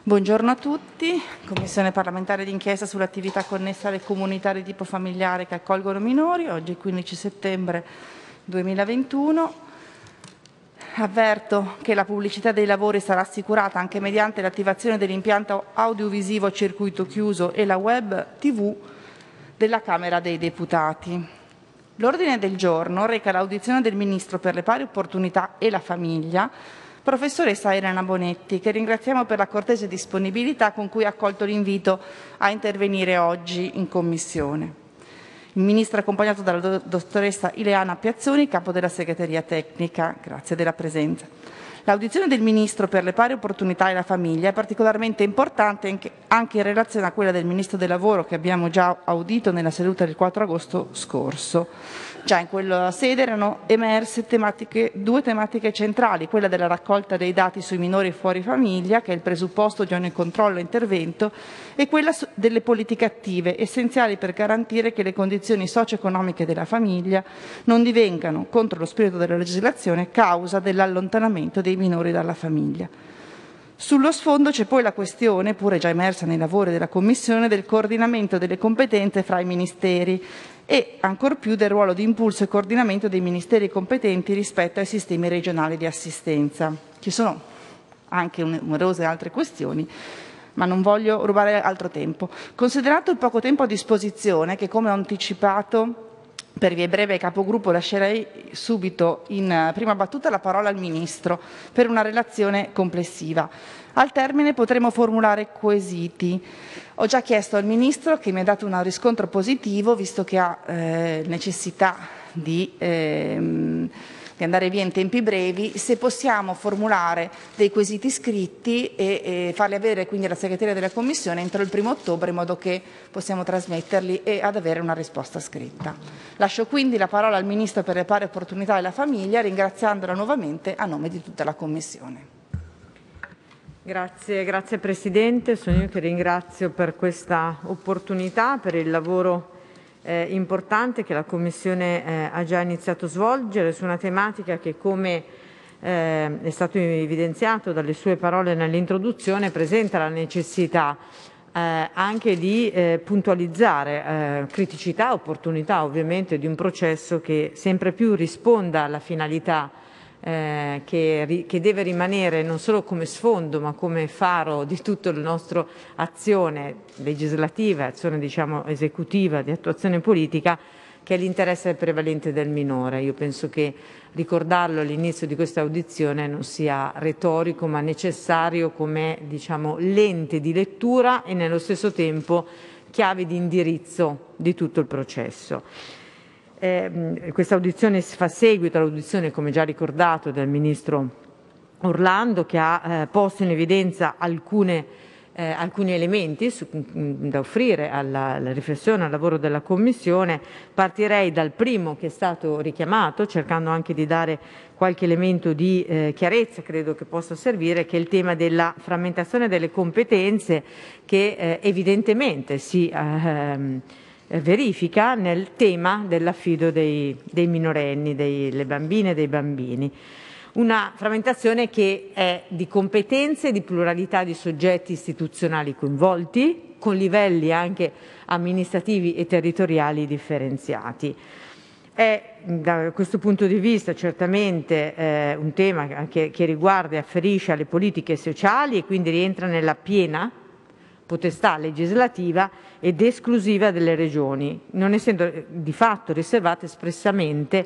Buongiorno a tutti. Commissione parlamentare d'inchiesta sull'attività connessa alle comunità di tipo familiare che accolgono minori. Oggi è 15 settembre 2021. Avverto che la pubblicità dei lavori sarà assicurata anche mediante l'attivazione dell'impianto audiovisivo a circuito chiuso e la web TV della Camera dei Deputati. L'ordine del giorno reca l'audizione del Ministro per le pari opportunità e la famiglia, professoressa Elena Bonetti, che ringraziamo per la cortese disponibilità con cui ha accolto l'invito a intervenire oggi in Commissione. Il Ministro è accompagnato dalla dottoressa Ileana Piazzoni, capo della segreteria tecnica. Grazie della presenza. L'audizione del Ministro per le pari opportunità e la famiglia è particolarmente importante anche in relazione a quella del Ministro del Lavoro che abbiamo già audito nella seduta del 4 agosto scorso. Già in quella sede erano emerse due tematiche centrali, quella della raccolta dei dati sui minori fuori famiglia, che è il presupposto di ogni controllo e intervento, e quella delle politiche attive, essenziali per garantire che le condizioni socio-economiche della famiglia non divengano, contro lo spirito della legislazione, causa dell'allontanamento dei minori dalla famiglia. Sullo sfondo c'è poi la questione, pure già emersa nei lavori della Commissione, del coordinamento delle competenze fra i Ministeri e ancor più del ruolo di impulso e coordinamento dei Ministeri competenti rispetto ai sistemi regionali di assistenza. Ci sono anche numerose altre questioni, ma non voglio rubare altro tempo. Considerato il poco tempo a disposizione, che come ho anticipato per via breve ai capogruppo, lascerei subito in prima battuta la parola al Ministro per una relazione complessiva. Al termine potremo formulare quesiti. Ho già chiesto al Ministro, che mi ha dato un riscontro positivo, visto che ha necessità di andare via in tempi brevi, se possiamo formulare dei quesiti scritti e farli avere quindi alla segreteria della Commissione entro il 1° ottobre, in modo che possiamo trasmetterli e ad avere una risposta scritta. Lascio quindi la parola al Ministro per le pari opportunità e la famiglia, ringraziandola nuovamente a nome di tutta la Commissione. Grazie Presidente, sono io che ringrazio per questa opportunità, per il lavoro importante che la Commissione ha già iniziato a svolgere su una tematica che, come è stato evidenziato dalle sue parole nell'introduzione, presenta la necessità anche di puntualizzare criticità, opportunità ovviamente di un processo che sempre più risponda alla finalità che deve rimanere non solo come sfondo ma come faro di tutta la nostra azione legislativa, azione esecutiva, di attuazione politica, che è l'interesse prevalente del minore. Io penso che ricordarlo all'inizio di questa audizione non sia retorico ma necessario come lente di lettura e nello stesso tempo chiave di indirizzo di tutto il processo. Questa audizione fa seguito all'audizione, come già ricordato, del Ministro Orlando, che ha posto in evidenza alcuni elementi da offrire alla riflessione, al lavoro della Commissione. Partirei dal primo che è stato richiamato, cercando anche di dare qualche elemento di chiarezza, credo che possa servire, che è il tema della frammentazione delle competenze che evidentemente si verifica nel tema dell'affido dei minorenni, delle bambine e dei bambini. Una frammentazione che è di competenze e di pluralità di soggetti istituzionali coinvolti, con livelli anche amministrativi e territoriali differenziati. È da questo punto di vista certamente un tema che riguarda e afferisce alle politiche sociali e quindi rientra nella piena potestà legislativa ed esclusiva delle regioni, non essendo di fatto riservata espressamente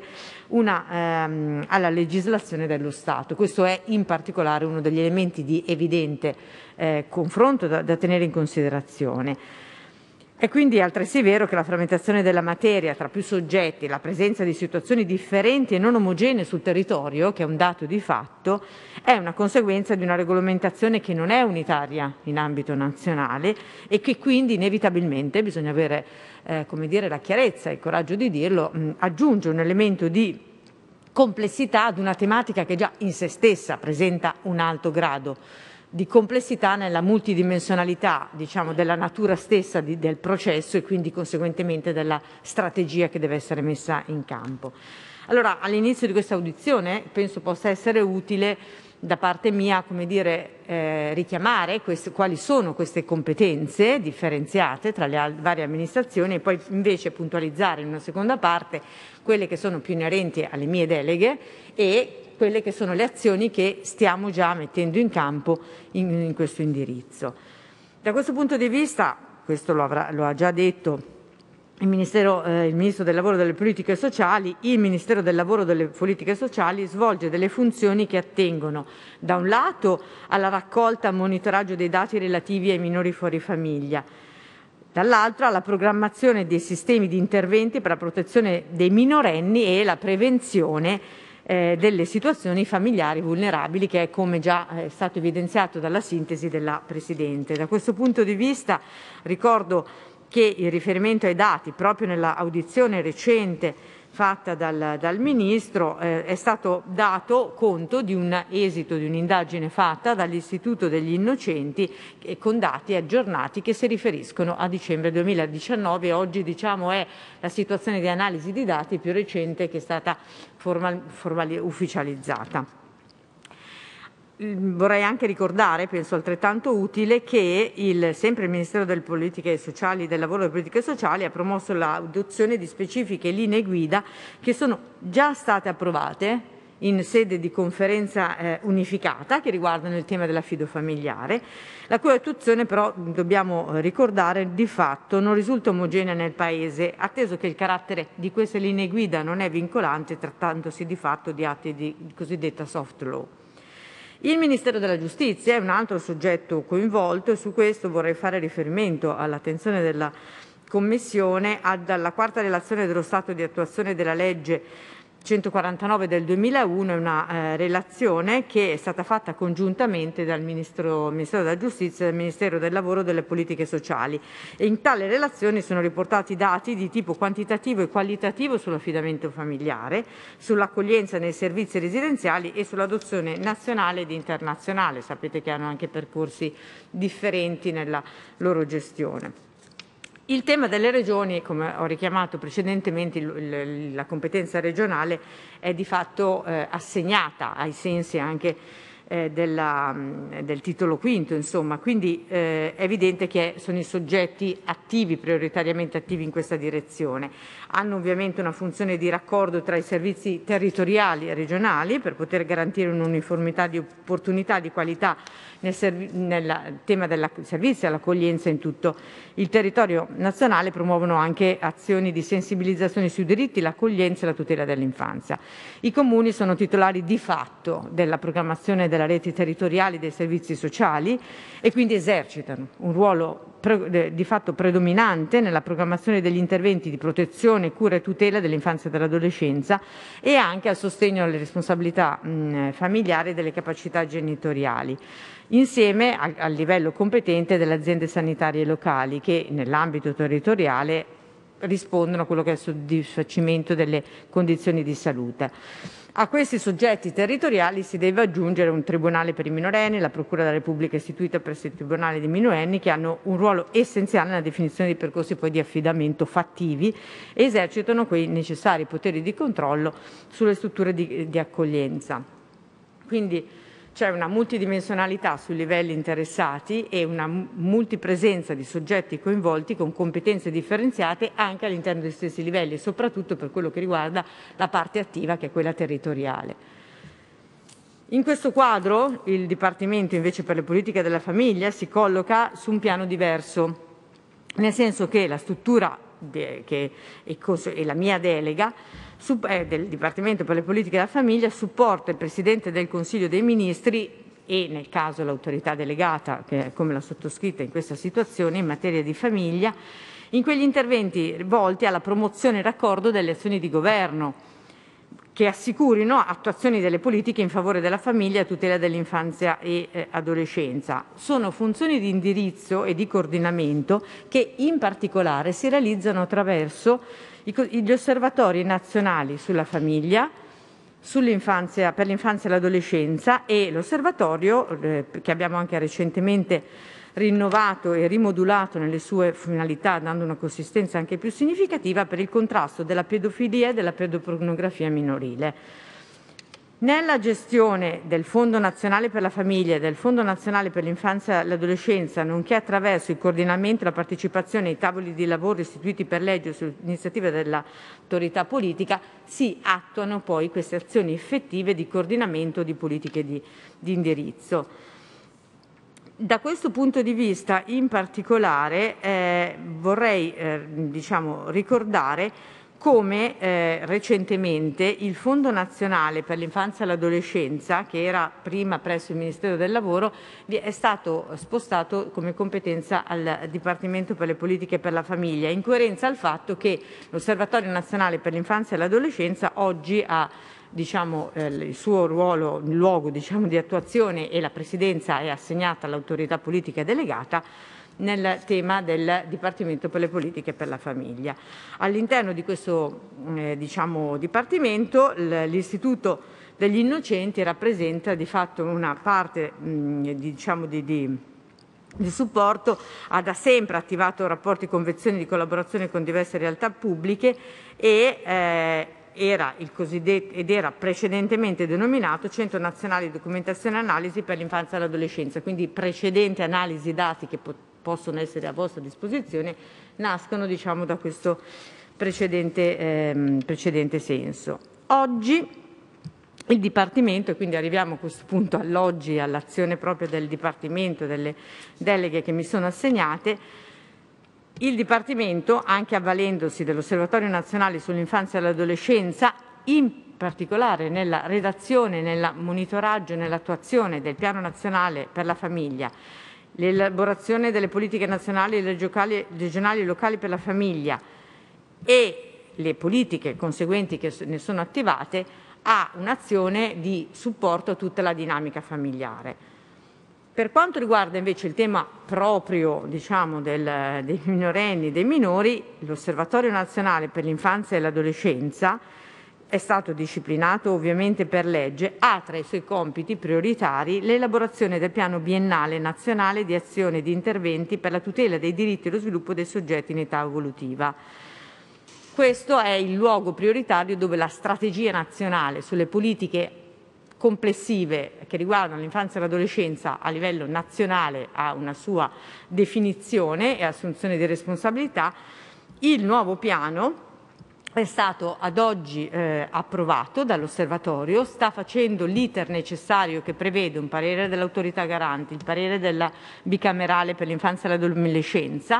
alla legislazione dello Stato. Questo è in particolare uno degli elementi di evidente confronto da tenere in considerazione. È quindi altresì vero che la frammentazione della materia tra più soggetti, la presenza di situazioni differenti e non omogenee sul territorio, che è un dato di fatto, è una conseguenza di una regolamentazione che non è unitaria in ambito nazionale e che quindi inevitabilmente, bisogna avere la chiarezza e il coraggio di dirlo, aggiunge un elemento di complessità ad una tematica che già in sé stessa presenta un alto grado di complessità nella multidimensionalità della natura stessa del processo e quindi conseguentemente della strategia che deve essere messa in campo. Allora, all'inizio di questa audizione penso possa essere utile da parte mia, come dire, richiamare quali sono queste competenze differenziate tra le varie amministrazioni e poi invece puntualizzare in una seconda parte quelle che sono più inerenti alle mie deleghe e quelle che sono le azioni che stiamo già mettendo in campo in questo indirizzo. Da questo punto di vista, questo lo ha già detto il Ministro del Lavoro e delle Politiche Sociali, il Ministero del Lavoro e delle Politiche Sociali svolge delle funzioni che attengono da un lato alla raccolta e monitoraggio dei dati relativi ai minori fuori famiglia, dall'altro alla programmazione dei sistemi di interventi per la protezione dei minorenni e la prevenzione delle situazioni familiari vulnerabili, che è come già è stato evidenziato dalla sintesi della Presidente. Da questo punto di vista ricordo che il riferimento ai dati proprio nella audizione recente fatta dal Ministro è stato dato conto di un esito di un'indagine fatta dall'Istituto degli Innocenti con dati aggiornati che si riferiscono a dicembre 2019 e oggi diciamo è la situazione di analisi di dati più recente che è stata ufficializzata. Vorrei anche ricordare, penso altrettanto utile, che sempre il Ministero delle Politiche Sociali, del Lavoro e delle Politiche Sociali ha promosso l'adozione di specifiche linee guida che sono già state approvate in sede di conferenza unificata che riguardano il tema dell'affido familiare, la cui attuazione però, dobbiamo ricordare, di fatto non risulta omogenea nel Paese, atteso che il carattere di queste linee guida non è vincolante, trattandosi di fatto di atti di cosiddetta soft law. Il Ministero della Giustizia è un altro soggetto coinvolto e su questo vorrei fare riferimento all'attenzione della Commissione dalla quarta relazione dello stato di attuazione della legge 149 del 2001, è una relazione che è stata fatta congiuntamente dal Ministero della Giustizia e dal Ministero del Lavoro e delle Politiche Sociali e in tale relazione sono riportati dati di tipo quantitativo e qualitativo sull'affidamento familiare, sull'accoglienza nei servizi residenziali e sull'adozione nazionale ed internazionale. Sapete che hanno anche percorsi differenti nella loro gestione. Il tema delle regioni, come ho richiamato precedentemente, la competenza regionale è di fatto assegnata ai sensi anche del titolo quinto, insomma, quindi è evidente che sono i soggetti attivi, prioritariamente attivi in questa direzione. Hanno ovviamente una funzione di raccordo tra i servizi territoriali e regionali per poter garantire un'uniformità di opportunità, di qualità nel tema del servizio e all'accoglienza in tutto il territorio nazionale. Promuovono anche azioni di sensibilizzazione sui diritti, l'accoglienza e la tutela dell'infanzia. I comuni sono titolari di fatto della programmazione della rete territoriali dei servizi sociali e quindi esercitano un ruolo di fatto predominante nella programmazione degli interventi di protezione, cura e tutela dell'infanzia e dell'adolescenza e anche al sostegno alle responsabilità familiari e delle capacità genitoriali, insieme al livello competente delle aziende sanitarie locali che nell'ambito territoriale rispondono a quello che è il soddisfacimento delle condizioni di salute. A questi soggetti territoriali si deve aggiungere un tribunale per i minorenni, la Procura della Repubblica istituita presso il Tribunale dei minorenni, che hanno un ruolo essenziale nella definizione dei percorsi poi di affidamento fattivi e esercitano quei necessari poteri di controllo sulle strutture di accoglienza. Quindi c'è una multidimensionalità sui livelli interessati e una multipresenza di soggetti coinvolti con competenze differenziate anche all'interno dei stessi livelli e soprattutto per quello che riguarda la parte attiva che è quella territoriale. In questo quadro il Dipartimento invece per le politiche della famiglia si colloca su un piano diverso, nel senso che la struttura e la mia delega del Dipartimento per le politiche della famiglia supporta il Presidente del Consiglio dei Ministri e nel caso l'autorità delegata, che è come la sottoscritta in questa situazione in materia di famiglia, in quegli interventi volti alla promozione e raccordo delle azioni di governo che assicurino attuazioni delle politiche in favore della famiglia e a tutela dell'infanzia e adolescenza. Sono funzioni di indirizzo e di coordinamento che in particolare si realizzano attraverso gli osservatori nazionali sulla famiglia, per l'infanzia e l'adolescenza e l'osservatorio che abbiamo anche recentemente rinnovato e rimodulato nelle sue finalità, dando una consistenza anche più significativa per il contrasto della pedofilia e della pedopornografia minorile. Nella gestione del Fondo Nazionale per la Famiglia e del Fondo Nazionale per l'Infanzia e l'Adolescenza, nonché attraverso il coordinamento e la partecipazione ai tavoli di lavoro istituiti per legge su iniziativa dell'autorità politica, si attuano poi queste azioni effettive di coordinamento di politiche di indirizzo. Da questo punto di vista, in particolare, vorrei ricordare come recentemente il Fondo Nazionale per l'Infanzia e l'Adolescenza, che era prima presso il Ministero del Lavoro, è stato spostato come competenza al Dipartimento per le Politiche per la Famiglia, in coerenza al fatto che l'Osservatorio Nazionale per l'Infanzia e l'Adolescenza oggi ha il suo ruolo, il luogo di attuazione, e la presidenza è assegnata all'autorità politica delegata nel tema del Dipartimento per le Politiche per la Famiglia. All'interno di questo Dipartimento l'Istituto degli Innocenti rappresenta di fatto una parte di supporto, ha da sempre attivato rapporti e convenzioni di collaborazione con diverse realtà pubbliche era precedentemente denominato Centro Nazionale di Documentazione e Analisi per l'Infanzia e l'Adolescenza, quindi precedenti analisi dati che possono essere a vostra disposizione nascono da questo precedente senso. Oggi il Dipartimento, e quindi arriviamo a questo punto all'oggi, all'azione propria del Dipartimento, delle deleghe che mi sono assegnate, il Dipartimento, anche avvalendosi dell'Osservatorio Nazionale sull'Infanzia e l'Adolescenza, in particolare nella redazione, nel monitoraggio e nell'attuazione del Piano Nazionale per la Famiglia, l'elaborazione delle politiche nazionali, regionali e locali per la famiglia e le politiche conseguenti che ne sono attivate, ha un'azione di supporto a tutta la dinamica familiare. Per quanto riguarda invece il tema proprio dei minorenni, dei minori, l'Osservatorio Nazionale per l'Infanzia e l'Adolescenza è stato disciplinato ovviamente per legge, ha tra i suoi compiti prioritari l'elaborazione del piano biennale nazionale di azione e di interventi per la tutela dei diritti e lo sviluppo dei soggetti in età evolutiva. Questo è il luogo prioritario dove la strategia nazionale sulle politiche complessive che riguardano l'infanzia e l'adolescenza a livello nazionale ha una sua definizione e assunzione di responsabilità. Il nuovo piano è stato ad oggi approvato dall'Osservatorio, sta facendo l'iter necessario che prevede un parere dell'autorità garante, il parere della bicamerale per l'infanzia e l'adolescenza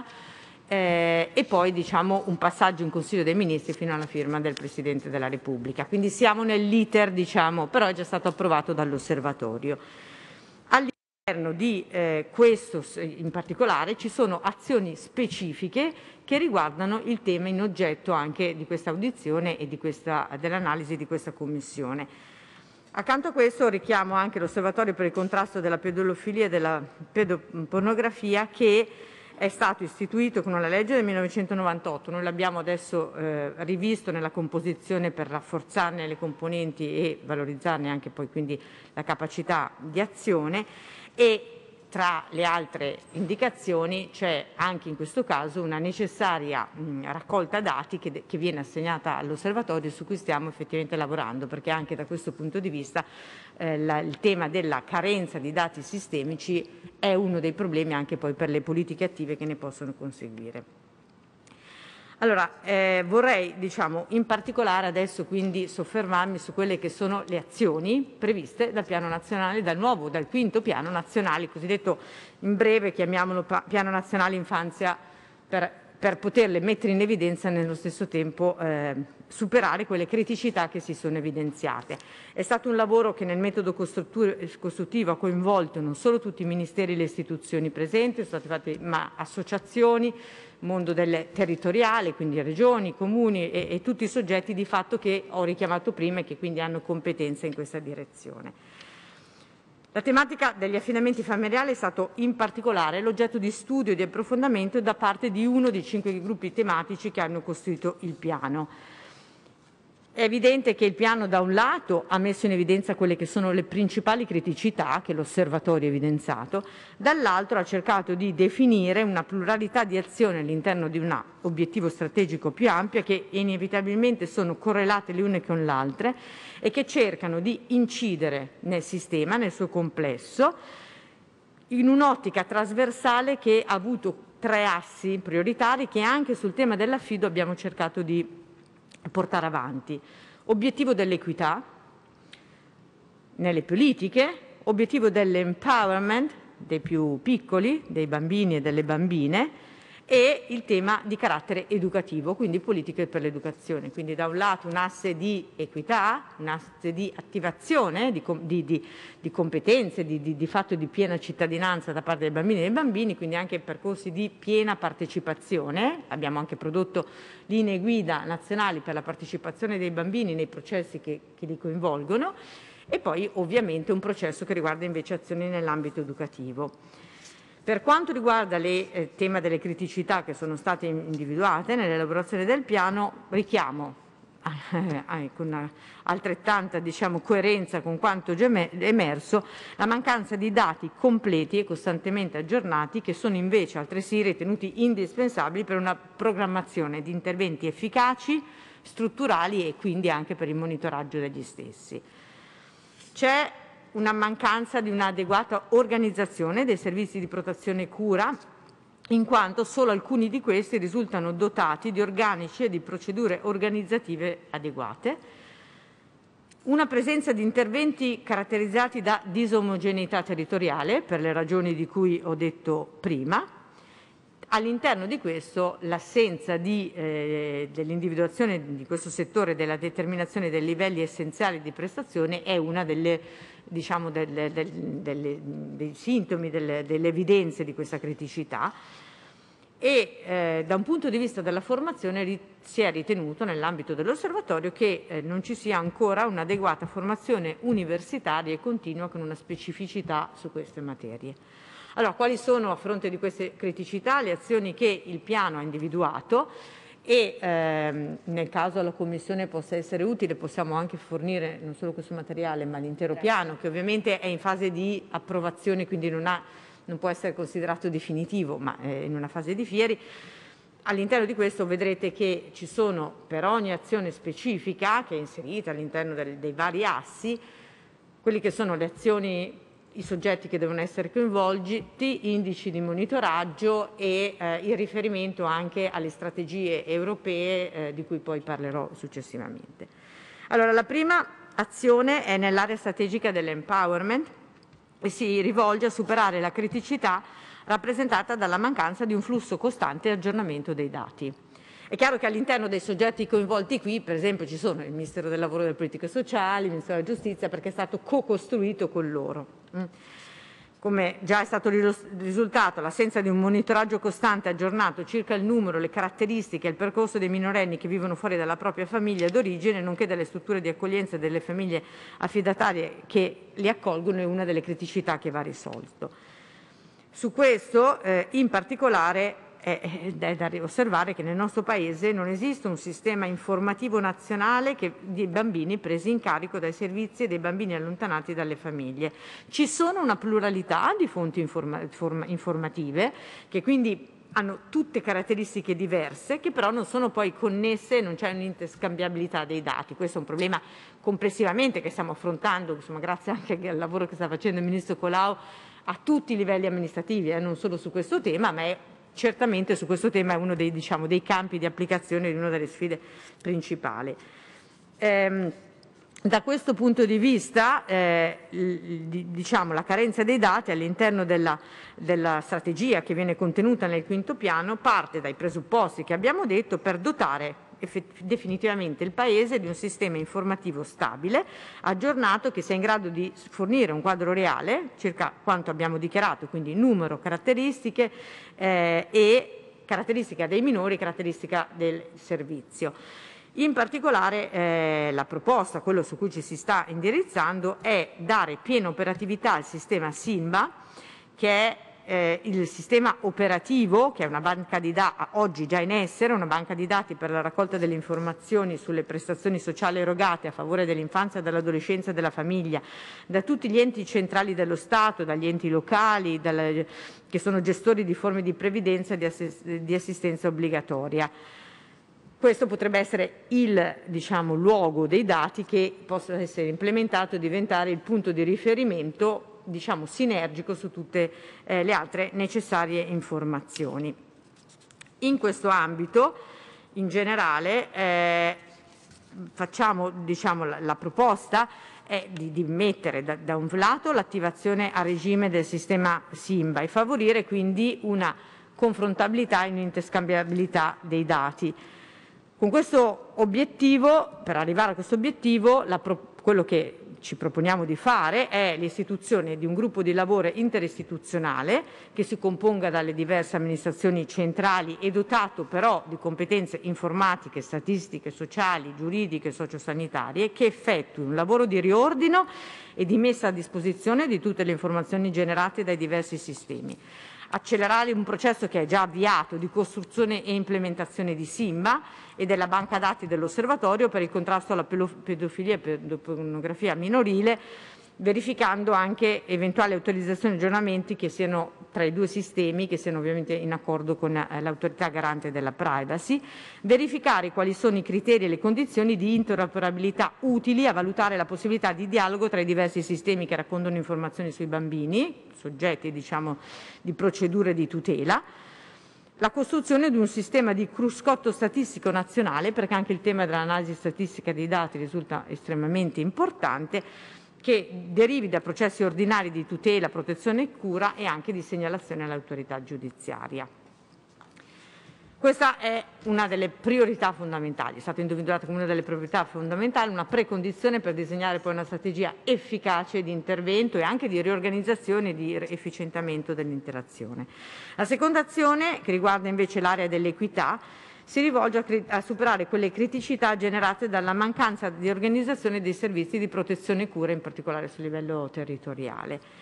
e poi un passaggio in Consiglio dei Ministri fino alla firma del Presidente della Repubblica. Quindi siamo nell'iter, però è già stato approvato dall'Osservatorio. All'interno di questo in particolare ci sono azioni specifiche che riguardano il tema in oggetto anche di questa audizione e dell'analisi di questa commissione. Accanto a questo richiamo anche l'Osservatorio per il contrasto della pedofili e della pedopornografia, che è stato istituito con una legge del 1998. Noi l'abbiamo adesso rivisto nella composizione per rafforzarne le componenti e valorizzarne anche poi quindi la capacità di azione, e tra le altre indicazioni c'è anche in questo caso una necessaria raccolta dati che viene assegnata all'Osservatorio, su cui stiamo effettivamente lavorando, perché anche da questo punto di vista il tema della carenza di dati sistemici è uno dei problemi anche poi per le politiche attive che ne possono conseguire. Allora, vorrei in particolare adesso quindi soffermarmi su quelle che sono le azioni previste dal Piano Nazionale, dal quinto Piano Nazionale, cosiddetto in breve chiamiamolo Piano Nazionale Infanzia, per poterle mettere in evidenza e nello stesso tempo superare quelle criticità che si sono evidenziate. È stato un lavoro che nel metodo costruttivo ha coinvolto non solo tutti i ministeri e le istituzioni presenti, sono state fatte associazioni, mondo territoriale, quindi regioni, comuni e tutti i soggetti di fatto che ho richiamato prima e che quindi hanno competenza in questa direzione. La tematica degli affidamenti familiari è stato in particolare l'oggetto di studio e di approfondimento da parte di uno dei 5 gruppi tematici che hanno costituito il piano. È evidente che il piano da un lato ha messo in evidenza quelle che sono le principali criticità che l'osservatorio ha evidenziato, dall'altro ha cercato di definire una pluralità di azioni all'interno di un obiettivo strategico più ampio che inevitabilmente sono correlate le une con le altre e che cercano di incidere nel sistema, nel suo complesso, in un'ottica trasversale che ha avuto 3 assi prioritari che anche sul tema dell'affido abbiamo cercato di portare avanti. Obiettivo dell'equità nelle politiche, obiettivo dell'empowerment dei più piccoli, dei bambini e delle bambine, e il tema di carattere educativo, quindi politiche per l'educazione. Quindi da un lato un asse di equità, un asse di attivazione, di competenze, di fatto di piena cittadinanza da parte dei bambini e dei bambini, quindi anche percorsi di piena partecipazione. Abbiamo anche prodotto linee guida nazionali per la partecipazione dei bambini nei processi che li coinvolgono, e poi ovviamente un processo che riguarda invece azioni nell'ambito educativo. Per quanto riguarda il tema delle criticità che sono state individuate nell'elaborazione del piano, richiamo con altrettanta coerenza con quanto già emerso la mancanza di dati completi e costantemente aggiornati, che sono invece altresì ritenuti indispensabili per una programmazione di interventi efficaci, strutturali e quindi anche per il monitoraggio degli stessi. C'è una mancanza di un'adeguata organizzazione dei servizi di protezione e cura, in quanto solo alcuni di questi risultano dotati di organici e di procedure organizzative adeguate. Una presenza di interventi caratterizzati da disomogeneità territoriale, per le ragioni di cui ho detto prima. All'interno di questo l'assenza dell'individuazione di questo settore, della determinazione dei livelli essenziali di prestazione, è una dei sintomi, delle evidenze di questa criticità, e da un punto di vista della formazione si è ritenuto nell'ambito dell'osservatorio che non ci sia ancora un'adeguata formazione universitaria e continua con una specificità su queste materie. Allora, quali sono, a fronte di queste criticità, le azioni che il piano ha individuato? E nel caso la Commissione possa essere utile, possiamo anche fornire non solo questo materiale ma l'intero piano, che ovviamente è in fase di approvazione, quindi non può essere considerato definitivo, ma è in una fase di fieri. All'interno di questo vedrete che ci sono, per ogni azione specifica che è inserita all'interno dei vari assi, quelli che sono le azioni, i soggetti che devono essere coinvolti, indici di monitoraggio e il riferimento anche alle strategie europee di cui poi parlerò successivamente. Allora, la prima azione è nell'area strategica dell'empowerment e si rivolge a superare la criticità rappresentata dalla mancanza di un flusso costante e aggiornamento dei dati. È chiaro che all'interno dei soggetti coinvolti qui, per esempio, ci sono il Ministero del Lavoro e delle Politiche Sociali, il Ministero della Giustizia, perché è stato co-costruito con loro. Come già è stato risultato, l'assenza di un monitoraggio costante e aggiornato circa il numero, le caratteristiche e il percorso dei minorenni che vivono fuori dalla propria famiglia d'origine, nonché delle strutture di accoglienza delle famiglie affidatarie che li accolgono, è una delle criticità che va risolto. Su questo, in particolare, è da osservare che nel nostro Paese non esiste un sistema informativo nazionale di bambini presi in carico dai servizi e dei bambini allontanati dalle famiglie. Ci sono una pluralità di fonti informative che quindi hanno tutte caratteristiche diverse, che però non sono poi connesse, non c'è un'interscambiabilità dei dati. Questo è un problema complessivamente che stiamo affrontando, insomma, grazie anche al lavoro che sta facendo il Ministro Colao a tutti i livelli amministrativi, non solo su questo tema, ma è certamente su questo tema è uno dei campi di applicazione, di una delle sfide principali. Da questo punto di vista, la carenza dei dati all'interno della strategia che viene contenuta nel quinto piano parte dai presupposti che abbiamo detto per dotare definitivamente il Paese di un sistema informativo stabile, aggiornato, che sia in grado di fornire un quadro reale circa quanto abbiamo dichiarato, quindi numero, caratteristiche e caratteristica dei minori, caratteristica del servizio. In particolare la proposta, quello su cui ci si sta indirizzando, è dare piena operatività al sistema SINBA, che è il sistema operativo, che è una banca di dati oggi già in essere, una banca di dati per la raccolta delle informazioni sulle prestazioni sociali erogate a favore dell'infanzia, dell'adolescenza e della famiglia da tutti gli enti centrali dello Stato, dagli enti locali, che sono gestori di forme di previdenza e di assistenza obbligatoria. Questo potrebbe essere il luogo dei dati che possa essere implementato e diventare il punto di riferimento sinergico su tutte le altre necessarie informazioni. In questo ambito, in generale, facciamo la proposta è di mettere da un lato l'attivazione a regime del sistema SIMBA e favorire quindi una confrontabilità e un'interscambiabilità dei dati. Con questo obiettivo, per arrivare a questo obiettivo, quello che ci proponiamo di fare è l'istituzione di un gruppo di lavoro interistituzionale che si componga dalle diverse amministrazioni centrali e dotato però di competenze informatiche, statistiche, sociali, giuridiche e sociosanitarie, che effettui un lavoro di riordino e di messa a disposizione di tutte le informazioni generate dai diversi sistemi. Accelerare un processo che è già avviato di costruzione e implementazione di SIMBA e della banca dati dell'Osservatorio per il contrasto alla pedofilia e pedopornografia minorile, verificando anche eventuali autorizzazioni e aggiornamenti che siano tra i due sistemi, che siano ovviamente in accordo con l'autorità garante della privacy, verificare quali sono i criteri e le condizioni di interoperabilità utili a valutare la possibilità di dialogo tra i diversi sistemi che raccontano informazioni sui bambini, soggetti di procedure di tutela, la costruzione di un sistema di cruscotto statistico nazionale, perché anche il tema dell'analisi statistica dei dati risulta estremamente importante, che derivi da processi ordinari di tutela, protezione e cura e anche di segnalazione all'autorità giudiziaria. Questa è una delle priorità fondamentali, è stata individuata come una delle priorità fondamentali, una precondizione per disegnare poi una strategia efficace di intervento e anche di riorganizzazione e di efficientamento dell'interazione. La seconda azione, che riguarda invece l'area dell'equità, si rivolge a superare quelle criticità generate dalla mancanza di organizzazione dei servizi di protezione e cura, in particolare sul livello territoriale.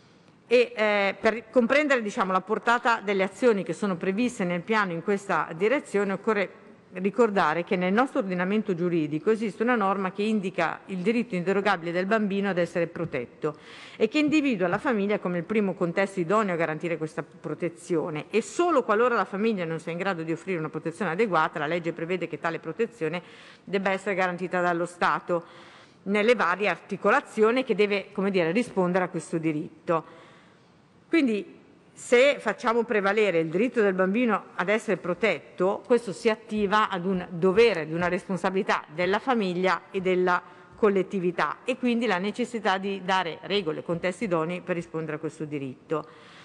E per comprendere la portata delle azioni che sono previste nel piano in questa direzione, occorre ricordare che nel nostro ordinamento giuridico esiste una norma che indica il diritto inderogabile del bambino ad essere protetto e che individua la famiglia come il primo contesto idoneo a garantire questa protezione, e solo qualora la famiglia non sia in grado di offrire una protezione adeguata, la legge prevede che tale protezione debba essere garantita dallo Stato nelle varie articolazioni che deve rispondere a questo diritto. Quindi, se facciamo prevalere il diritto del bambino ad essere protetto, questo si attiva ad un dovere, di una responsabilità della famiglia e della collettività, e quindi la necessità di dare regole, contesti idonei per rispondere a questo diritto.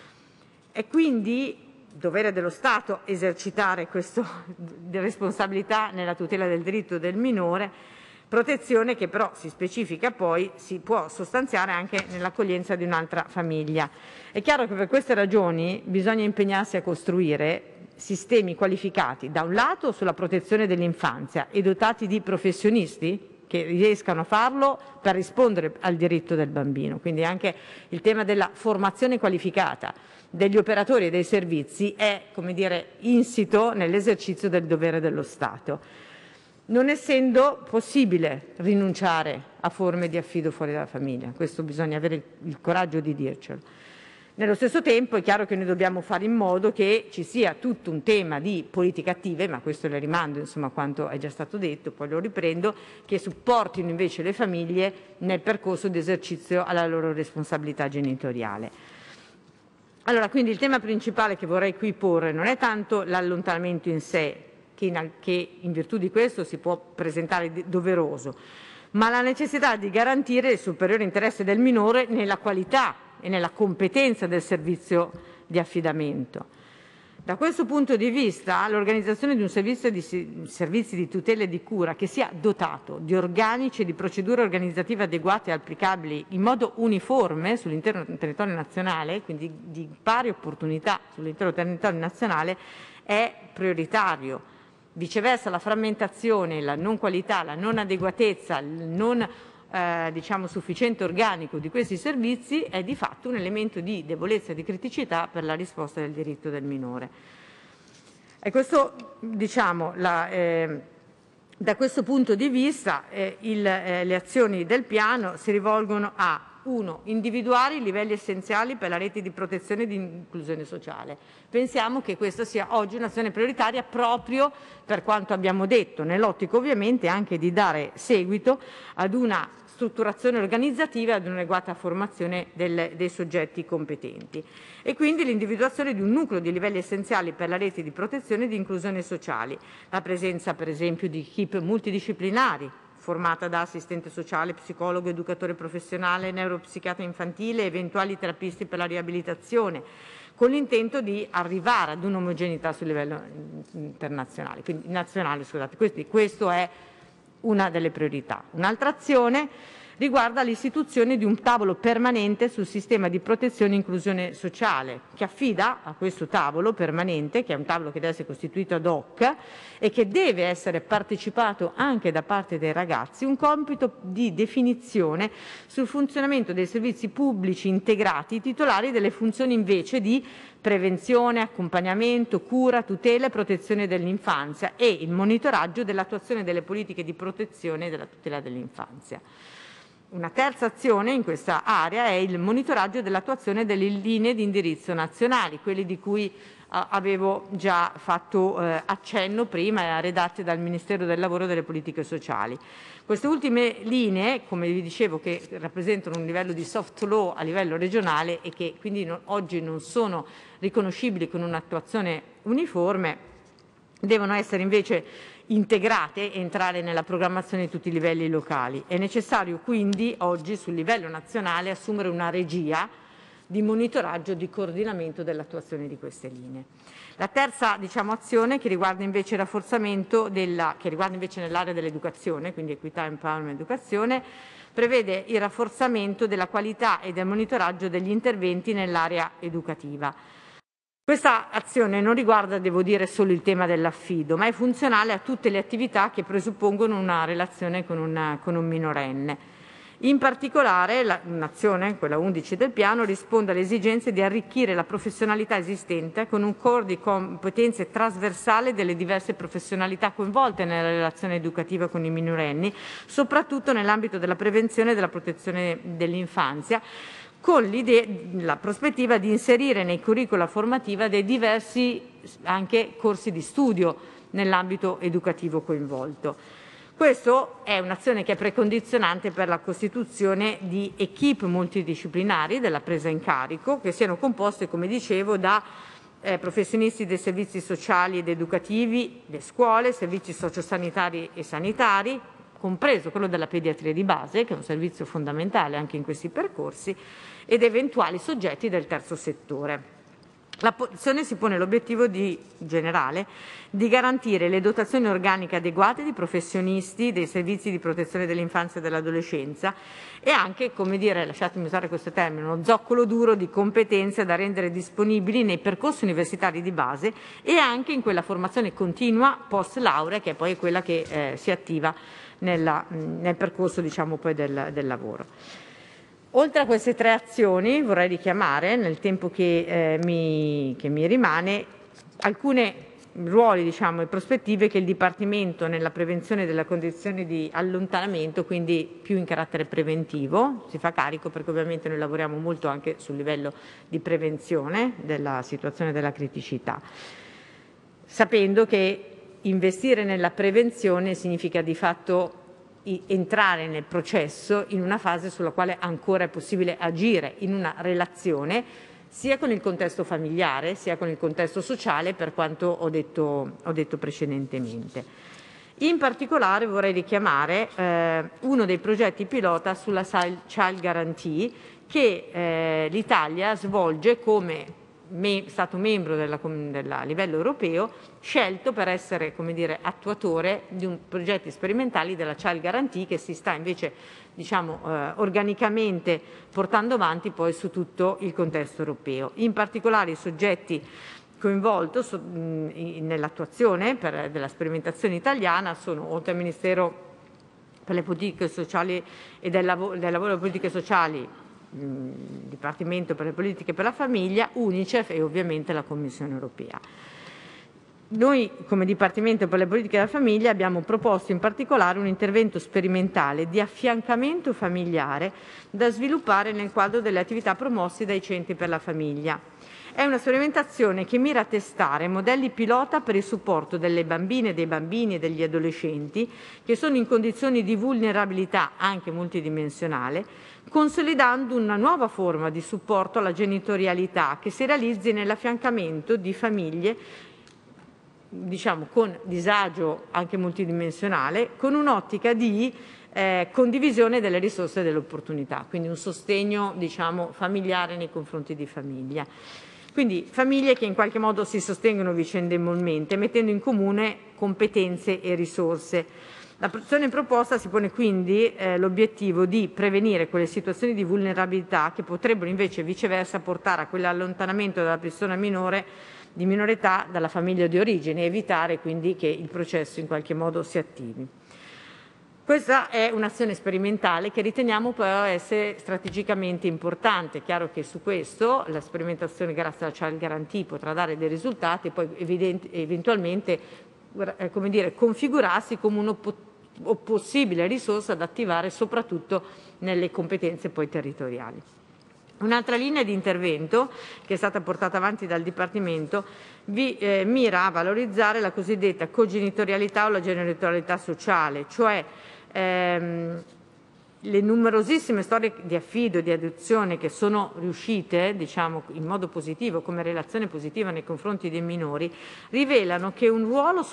E quindi dovere dello Stato esercitare questa responsabilità nella tutela del diritto del minore, protezione che però si specifica poi, si può sostanziare anche nell'accoglienza di un'altra famiglia. È chiaro che per queste ragioni bisogna impegnarsi a costruire sistemi qualificati, da un lato sulla protezione dell'infanzia e dotati di professionisti che riescano a farlo per rispondere al diritto del bambino. Quindi anche il tema della formazione qualificata degli operatori e dei servizi è, insito nell'esercizio del dovere dello Stato, non essendo possibile rinunciare a forme di affido fuori dalla famiglia. Questo bisogna avere il coraggio di dircelo. Nello stesso tempo è chiaro che noi dobbiamo fare in modo che ci sia tutto un tema di politiche attive, ma questo le rimando a quanto è già stato detto, poi lo riprendo, che supportino invece le famiglie nel percorso di esercizio alla loro responsabilità genitoriale. Allora, quindi il tema principale che vorrei qui porre non è tanto l'allontanamento in sé, che in virtù di questo si può presentare doveroso, ma la necessità di garantire il superiore interesse del minore nella qualità e nella competenza del servizio di affidamento. Da questo punto di vista, l'organizzazione di un servizi di tutela e di cura che sia dotato di organici e di procedure organizzative adeguate e applicabili in modo uniforme sull'intero territorio nazionale, quindi di pari opportunità sull'intero territorio nazionale, è prioritario. Viceversa, la frammentazione, la non qualità, la non adeguatezza, il non diciamo, sufficiente organico di questi servizi è di fatto un elemento di debolezza e di criticità per la risposta del diritto del minore. E questo, diciamo, da questo punto di vista le azioni del piano si rivolgono a 1. Individuare i livelli essenziali per la rete di protezione e di inclusione sociale. Pensiamo che questa sia oggi un'azione prioritaria proprio per quanto abbiamo detto, nell'ottica ovviamente anche di dare seguito ad una strutturazione organizzativa e ad un'adeguata formazione dei soggetti competenti. E quindi l'individuazione di un nucleo di livelli essenziali per la rete di protezione e di inclusione sociali. La presenza per esempio di equip multidisciplinari, formata da assistente sociale, psicologo, educatore professionale, neuropsichiatra infantile, eventuali terapisti per la riabilitazione, con l'intento di arrivare ad un'omogeneità sul livello internazionale, quindi nazionale, scusate. Questo è una delle priorità. Un'altra azione riguarda l'istituzione di un tavolo permanente sul sistema di protezione e inclusione sociale, che affida a questo tavolo permanente, che è un tavolo che deve essere costituito ad hoc e che deve essere partecipato anche da parte dei ragazzi, un compito di definizione sul funzionamento dei servizi pubblici integrati titolari delle funzioni invece di prevenzione, accompagnamento, cura, tutela e protezione dell'infanzia e il monitoraggio dell'attuazione delle politiche di protezione e della tutela dell'infanzia. Una terza azione in questa area è il monitoraggio dell'attuazione delle linee di indirizzo nazionali, quelle di cui avevo già fatto accenno prima, redatte dal Ministero del Lavoro e delle Politiche Sociali. Queste ultime linee, come vi dicevo, che rappresentano un livello di soft law a livello regionale e che quindi oggi non sono riconoscibili con un'attuazione uniforme, devono essere invece integrate e entrare nella programmazione di tutti i livelli locali. È necessario quindi oggi sul livello nazionale assumere una regia di monitoraggio e di coordinamento dell'attuazione di queste linee. La terza, diciamo, azione che riguarda invece il rafforzamento che riguarda invece nell'area dell'educazione, quindi equità, empowerment, educazione, prevede il rafforzamento della qualità e del monitoraggio degli interventi nell'area educativa. Questa azione non riguarda, devo dire, solo il tema dell'affido, ma è funzionale a tutte le attività che presuppongono una relazione con un minorenne. In particolare, un'azione, quella 11 del piano, risponde alle esigenze di arricchire la professionalità esistente con un core di competenze trasversale delle diverse professionalità coinvolte nella relazione educativa con i minorenni, soprattutto nell'ambito della prevenzione e della protezione dell'infanzia, con la prospettiva di inserire nei curricula formativa dei diversi anche corsi di studio nell'ambito educativo coinvolto. Questo è un'azione che è precondizionante per la costituzione di equip multidisciplinari della presa in carico, che siano composte, come dicevo, da professionisti dei servizi sociali ed educativi, le scuole, servizi sociosanitari e sanitari, compreso quello della pediatria di base, che è un servizio fondamentale anche in questi percorsi, ed eventuali soggetti del terzo settore. La posizione si pone l'obiettivo generale di garantire le dotazioni organiche adeguate di professionisti dei servizi di protezione dell'infanzia e dell'adolescenza e anche, come dire, lasciatemi usare questo termine, uno zoccolo duro di competenze da rendere disponibili nei percorsi universitari di base e anche in quella formazione continua post laurea, che è poi quella che si attiva nel percorso, diciamo, poi del lavoro. Oltre a queste tre azioni vorrei richiamare, nel tempo che mi rimane, alcune ruoli, diciamo, e prospettive che il Dipartimento nella prevenzione della condizione di allontanamento, quindi più in carattere preventivo, si fa carico, perché ovviamente noi lavoriamo molto anche sul livello di prevenzione della situazione della criticità, sapendo che investire nella prevenzione significa di fatto entrare nel processo in una fase sulla quale ancora è possibile agire in una relazione sia con il contesto familiare sia con il contesto sociale, per quanto ho detto precedentemente. In particolare vorrei richiamare uno dei progetti pilota sulla Child Guarantee che l'Italia svolge come Stato membro a livello europeo, scelto per essere, come dire, attuatore di progetti sperimentali della Child Guarantee che si sta invece, diciamo, organicamente portando avanti poi su tutto il contesto europeo. In particolare i soggetti coinvolti nell'attuazione della sperimentazione italiana sono, oltre al Ministero per le politiche sociali e del lavoro e politiche sociali, Dipartimento per le politiche per la famiglia, UNICEF e ovviamente la Commissione europea. Noi come Dipartimento per le politiche della famiglia abbiamo proposto in particolare un intervento sperimentale di affiancamento familiare da sviluppare nel quadro delle attività promosse dai centri per la famiglia. È una sperimentazione che mira a testare modelli pilota per il supporto delle bambine, dei bambini e degli adolescenti che sono in condizioni di vulnerabilità anche multidimensionale, consolidando una nuova forma di supporto alla genitorialità che si realizzi nell'affiancamento di famiglie con disagio anche multidimensionale, con un'ottica di condivisione delle risorse e delle opportunità, quindi un sostegno familiare nei confronti di famiglia. Quindi famiglie che in qualche modo si sostengono vicendevolmente, mettendo in comune competenze e risorse. La protezione proposta si pone quindi l'obiettivo di prevenire quelle situazioni di vulnerabilità che potrebbero invece viceversa portare a quell'allontanamento della persona minore di minore età dalla famiglia di origine e evitare quindi che il processo in qualche modo si attivi. Questa è un'azione sperimentale che riteniamo però essere strategicamente importante. È chiaro che su questo la sperimentazione grazie alla Child Guarantee potrà dare dei risultati e poi eventualmente configurarsi come una possibile risorsa da attivare soprattutto nelle competenze poi territoriali. Un'altra linea di intervento che è stata portata avanti dal Dipartimento mira a valorizzare la cosiddetta cogenitorialità o la genitorialità sociale, cioè le numerosissime storie di affido e di adozione che sono riuscite, in modo positivo, come relazione positiva nei confronti dei minori, rivelano che un ruolo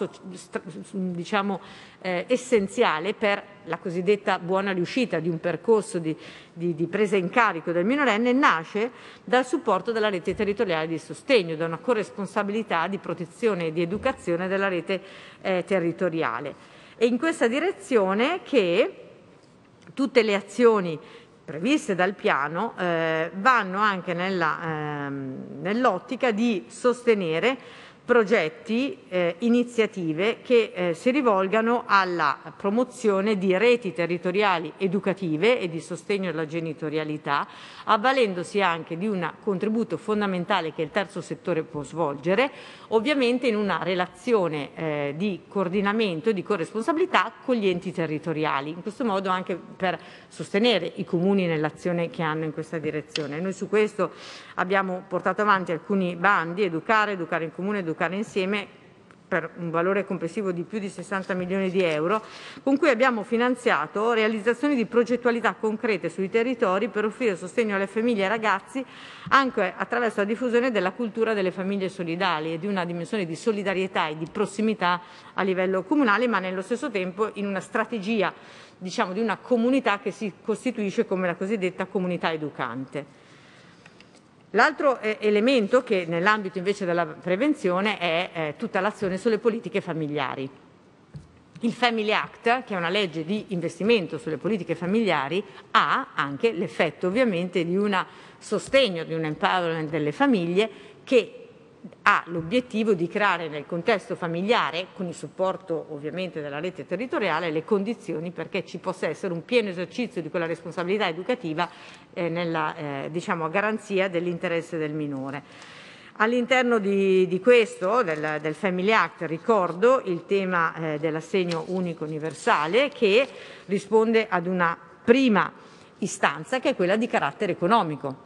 essenziale per la cosiddetta buona riuscita di un percorso di presa in carico del minorenne nasce dal supporto della rete territoriale di sostegno, da una corresponsabilità di protezione e di educazione della rete territoriale. È in questa direzione che tutte le azioni previste dal piano vanno anche nell'ottica di sostenere progetti, iniziative che si rivolgano alla promozione di reti territoriali educative e di sostegno alla genitorialità, avvalendosi anche di un contributo fondamentale che il terzo settore può svolgere, ovviamente in una relazione di coordinamento e di corresponsabilità con gli enti territoriali, in questo modo anche per sostenere i comuni nell'azione che hanno in questa direzione. Noi su questo abbiamo portato avanti alcuni bandi, Educare in comune, Educare insieme, per un valore complessivo di più di 60 milioni di euro, con cui abbiamo finanziato realizzazioni di progettualità concrete sui territori per offrire sostegno alle famiglie e ai ragazzi anche attraverso la diffusione della cultura delle famiglie solidali e di una dimensione di solidarietà e di prossimità a livello comunale, ma nello stesso tempo in una strategia di una comunità che si costituisce come la cosiddetta comunità educante. L'altro elemento che nell'ambito invece della prevenzione è tutta l'azione sulle politiche familiari. Il Family Act, che è una legge di investimento sulle politiche familiari, ha anche l'effetto ovviamente di un sostegno, di un empowerment delle famiglie che ha l'obiettivo di creare nel contesto familiare, con il supporto ovviamente della rete territoriale, le condizioni perché ci possa essere un pieno esercizio di quella responsabilità educativa a garanzia dell'interesse del minore. All'interno di questo, del Family Act, ricordo il tema dell'assegno unico universale che risponde ad una prima istanza che è quella di carattere economico.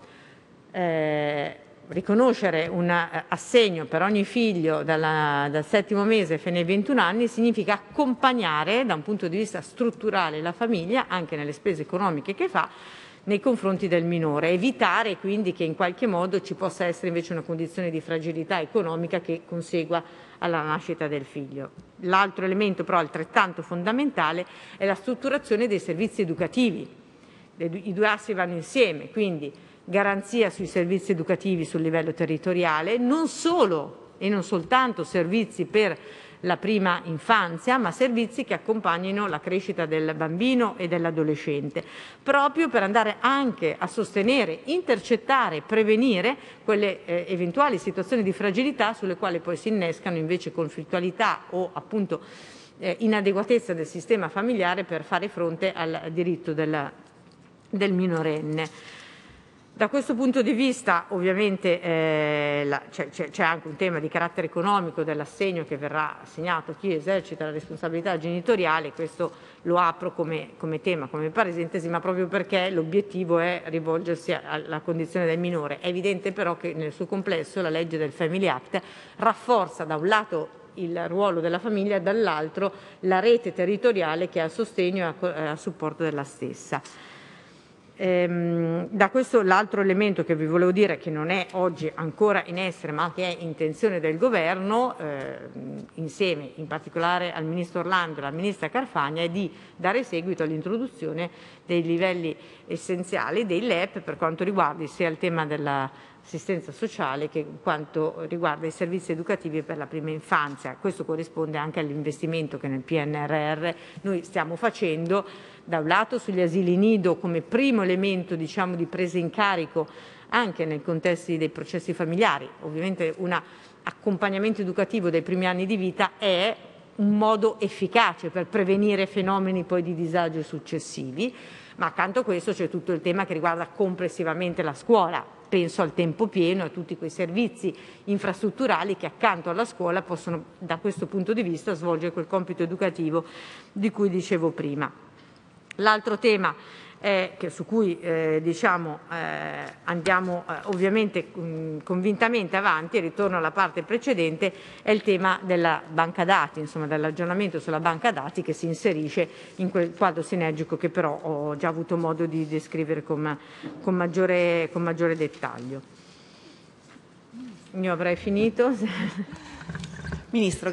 Riconoscere un assegno per ogni figlio dal 7° mese fino ai 21 anni significa accompagnare da un punto di vista strutturale la famiglia anche nelle spese economiche che fa nei confronti del minore, evitare quindi che in qualche modo ci possa essere invece una condizione di fragilità economica che consegua alla nascita del figlio. L'altro elemento però altrettanto fondamentale è la strutturazione dei servizi educativi. I due assi vanno insieme, quindi garanzia sui servizi educativi sul livello territoriale, non solo e non soltanto servizi per la prima infanzia, ma servizi che accompagnino la crescita del bambino e dell'adolescente, proprio per andare anche a sostenere, intercettare, prevenire quelle eventuali situazioni di fragilità sulle quali poi si innescano invece conflittualità o appunto inadeguatezza del sistema familiare per fare fronte al diritto del minorenne. Da questo punto di vista ovviamente c'è anche un tema di carattere economico dell'assegno che verrà assegnato a chi esercita la responsabilità genitoriale. Questo lo apro come tema, come parentesi, ma proprio perché l'obiettivo è rivolgersi alla condizione del minore. È evidente però che nel suo complesso la legge del Family Act rafforza da un lato il ruolo della famiglia, dall'altro la rete territoriale che è a sostegno e a supporto della stessa. Da questo l'altro elemento che vi volevo dire, che non è oggi ancora in essere ma che è intenzione del Governo, insieme in particolare al Ministro Orlando e alla Ministra Carfagna, è di dare seguito all'introduzione dei livelli essenziali dei LEP per quanto riguarda sia il tema dell'assistenza sociale che quanto riguarda i servizi educativi per la prima infanzia. Questo corrisponde anche all'investimento che nel PNRR noi stiamo facendo, da un lato sugli asili nido come primo elemento di presa in carico anche nei contesti dei processi familiari. Ovviamente un accompagnamento educativo dei primi anni di vita è un modo efficace per prevenire fenomeni poi di disagio successivi, ma accanto a questo c'è tutto il tema che riguarda complessivamente la scuola. Penso al tempo pieno, a tutti quei servizi infrastrutturali che accanto alla scuola possono da questo punto di vista svolgere quel compito educativo di cui dicevo prima. L'altro tema su cui andiamo ovviamente convintamente avanti, e ritorno alla parte precedente, è il tema della banca dati, dell'aggiornamento sulla banca dati che si inserisce in quel quadro sinergico che però ho già avuto modo di descrivere con maggiore dettaglio. Io avrei finito. Ministro,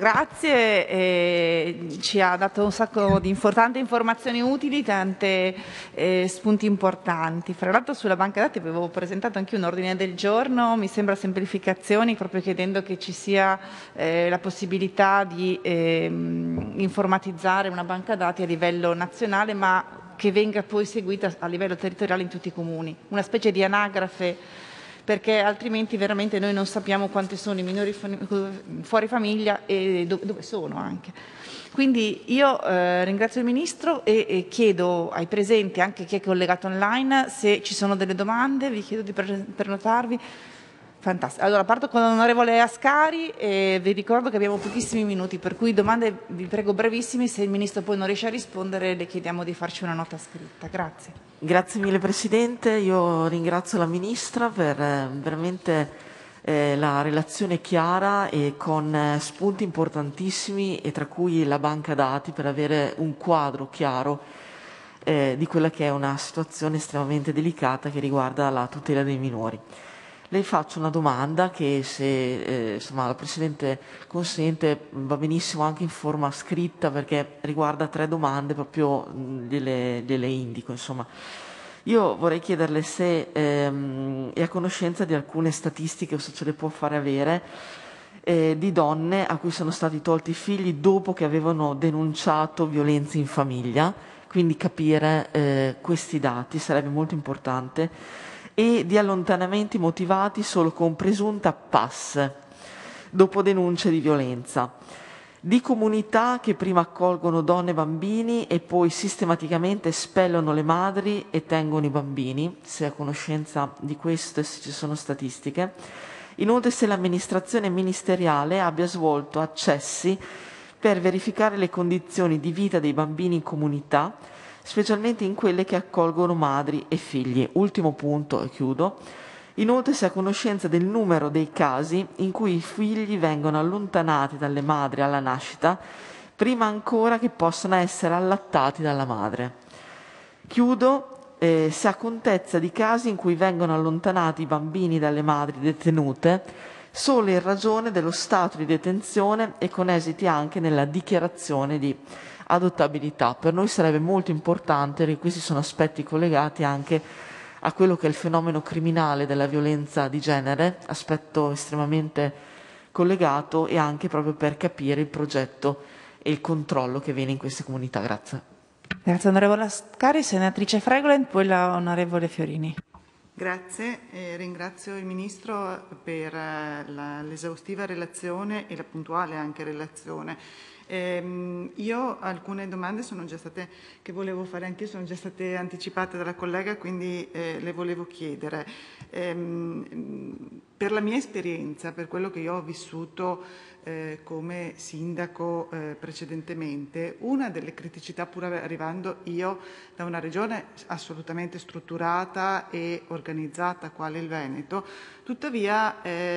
grazie, ci ha dato un sacco di tante informazioni utili, tanti spunti importanti. Fra l'altro sulla banca dati avevo presentato anche un ordine del giorno, mi sembra semplificazioni, proprio chiedendo che ci sia la possibilità di informatizzare una banca dati a livello nazionale, ma che venga poi seguita a livello territoriale in tutti i comuni, una specie di anagrafe, perché altrimenti veramente noi non sappiamo quanti sono i minori fuori famiglia e dove sono anche. Quindi io ringrazio il Ministro e chiedo ai presenti, anche chi è collegato online, se ci sono delle domande, vi chiedo di prenotarvi. Fantastico. Allora parto con l'onorevole Ascari e vi ricordo che abbiamo pochissimi minuti, per cui domande vi prego brevissime, se il Ministro poi non riesce a rispondere le chiediamo di farci una nota scritta. Grazie. Grazie mille Presidente, io ringrazio la Ministra per veramente la relazione chiara e con spunti importantissimi, e tra cui la banca dati, per avere un quadro chiaro di quella che è una situazione estremamente delicata che riguarda la tutela dei minori. Le faccio una domanda che, se la Presidente consente, va benissimo anche in forma scritta, perché riguarda 3 domande, proprio gliele indico. Io vorrei chiederle se è a conoscenza di alcune statistiche, o se ce le può fare avere, di donne a cui sono stati tolti i figli dopo che avevano denunciato violenze in famiglia, quindi capire questi dati sarebbe molto importante, e di allontanamenti motivati solo con presunta PAS dopo denunce di violenza, di comunità che prima accolgono donne e bambini e poi sistematicamente espellono le madri e tengono i bambini, se è a conoscenza di questo e se ci sono statistiche. Inoltre se l'amministrazione ministeriale abbia svolto accessi per verificare le condizioni di vita dei bambini in comunità, specialmente in quelle che accolgono madri e figli. Ultimo punto e chiudo. Inoltre si è a conoscenza del numero dei casi in cui i figli vengono allontanati dalle madri alla nascita, prima ancora che possano essere allattati dalla madre. Chiudo, si ha contezza di casi in cui vengono allontanati i bambini dalle madri detenute solo in ragione dello stato di detenzione e con esiti anche nella dichiarazione di adottabilità. Per noi sarebbe molto importante, perché questi sono aspetti collegati anche a quello che è il fenomeno criminale della violenza di genere, aspetto estremamente collegato, e anche proprio per capire il progetto e il controllo che viene in queste comunità. Grazie. Grazie onorevole Ascari, senatrice Fregolent, poi l'onorevole Fiorini. Grazie, ringrazio il Ministro per l'esaustiva relazione e la puntuale anche relazione. Io alcune domande che volevo fare anch'io sono già state anticipate dalla collega, quindi le volevo chiedere. Per la mia esperienza, per quello che io ho vissuto come sindaco precedentemente, una delle criticità, pur arrivando io da una regione assolutamente strutturata e organizzata quale il Veneto, tuttavia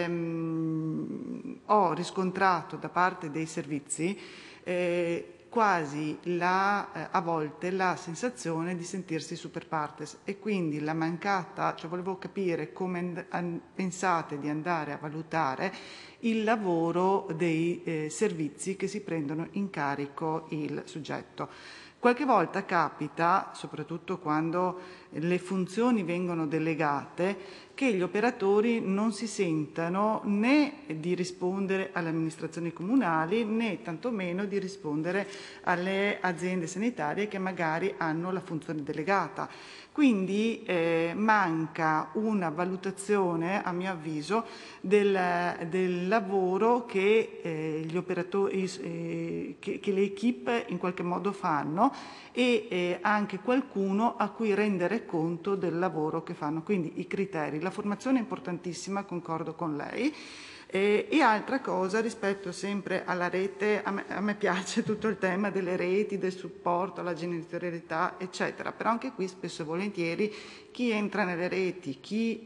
ho riscontrato da parte dei servizi quasi a volte la sensazione di sentirsi super partes, e quindi la mancata, cioè volevo capire come pensate di andare a valutare il lavoro dei servizi che si prendono in carico il soggetto. Qualche volta capita, soprattutto quando le funzioni vengono delegate, che gli operatori non si sentano né di rispondere alle amministrazioni comunali né tantomeno di rispondere alle aziende sanitarie che magari hanno la funzione delegata. Quindi manca una valutazione, a mio avviso, del lavoro che gli operatori, che le equip in qualche modo fanno, e anche qualcuno a cui rendere conto del lavoro che fanno. Quindi i criteri, la formazione è importantissima, concordo con lei. E altra cosa, rispetto sempre alla rete, a me piace tutto il tema delle reti, del supporto alla genitorialità, eccetera, però anche qui spesso e volentieri chi entra nelle reti, chi